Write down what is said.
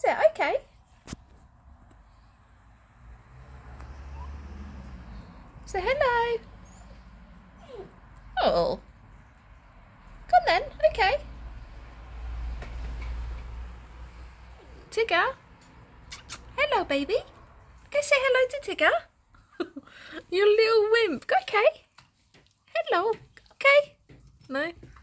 it? Okay. Say hello. Oh. Come on then. Okay. Tigger. Hello, baby. Go say hello to Tigger. You little wimp. Okay. Hello. Okay. No.